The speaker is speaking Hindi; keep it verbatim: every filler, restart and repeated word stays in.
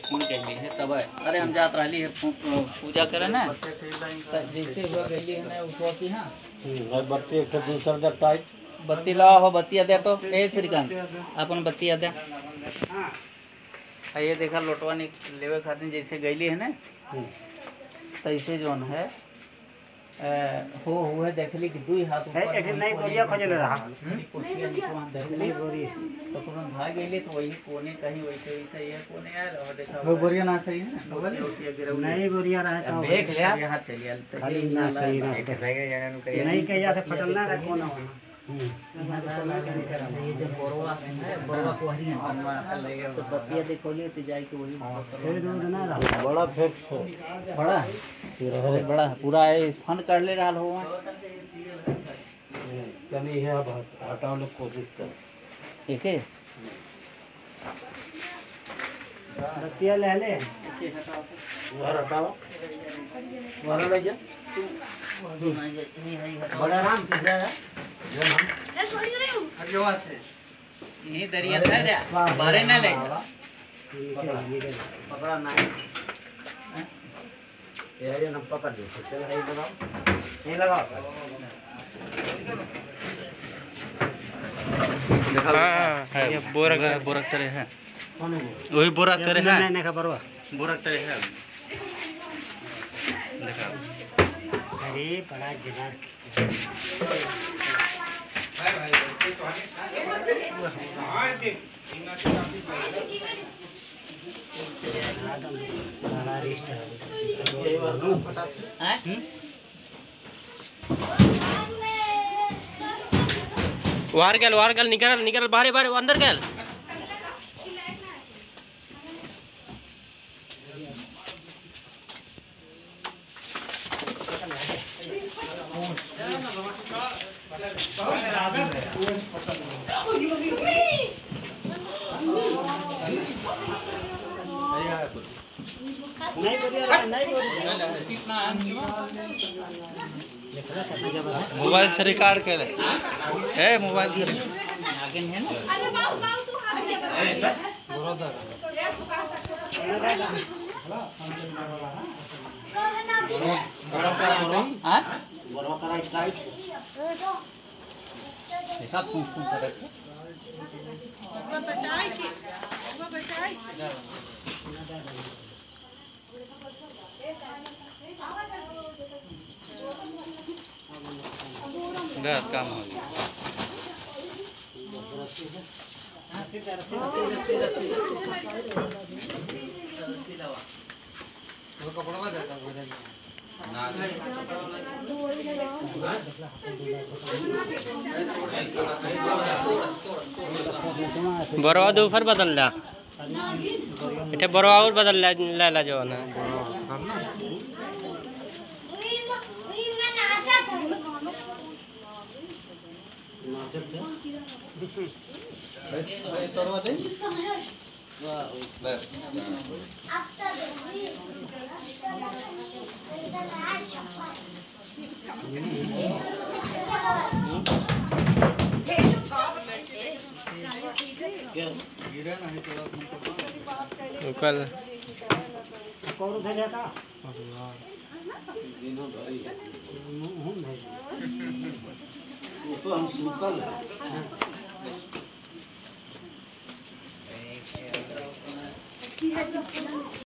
फोन कैली है तब अरे हम जात रही है पूजा करे ना जैसे हुआ गई है ना उसको की हाँ बत्ती एक दूसरा दे टाइट बत्ती लाओ हो बत्ती दे तो ए श्रीकांत अपन बत्ती दे ये देखा लोटवा ने लेवे खातिर जैसे गईली है ना तैसे जोन है हो हुए देखली कि दुई हाथ ऊपर एक नहीं गोरिया खोजले रहा कोशिया निको हम देखली गोरी तो तुरंत भाग गईले तो वही कोने कहीं वैसे वैसे ये कोने आया और देखा वो गोरिया ना सही है नहीं गोरिया रहा तो देख लिया यहां चलिए खाली ना सही रहा नहीं कहिया से फटल ना रहा कोना होना ये जो बोरवा है बोरवा को हरिया तो बतिया देखोली तो जाई के वही बड़ा फेक बड़ा अरे बड़ा पूरा है फन कर ले रहा हो कमी है अब हटाने की कोशिश कर ठीक है बतिया ले ले वो हटाओ वो ले जा बड़ा आराम से जा जो हम ए छोड़ी रे अजवा से ये दरिया था रे बारे ना ले पकड़ा ना ये ये न पकड़ दे चल है लगाओ ये लगाओ हां ये बोरक बोरक तरह है वही बोरक तरह है नहीं का परवा बोरक तरह है देखा अरे बड़ा जगह भाई भाई तो हां दे बड़ा रिस्ट है ये वाला फटाक हैं वार गल वार गल निकल निकल बाहर बाहर अंदर गल मोबाइल से रिकॉर्ड कर है मोबाइल से आगे है ना अरे बाबू बाबू तू हां बड़ा करा स्ट्राइक देखा कौन कौन करे वो बचाई की वो बचाई गलत काम हो गया वो कपड़ा में जाता है ना बरवा दूसर बदल ला इठे बरवा और बदल ला ला ला जो ना तोरवा दे बस गिरा नहीं तो कल कौन उठे जाता तो हम सुकल की है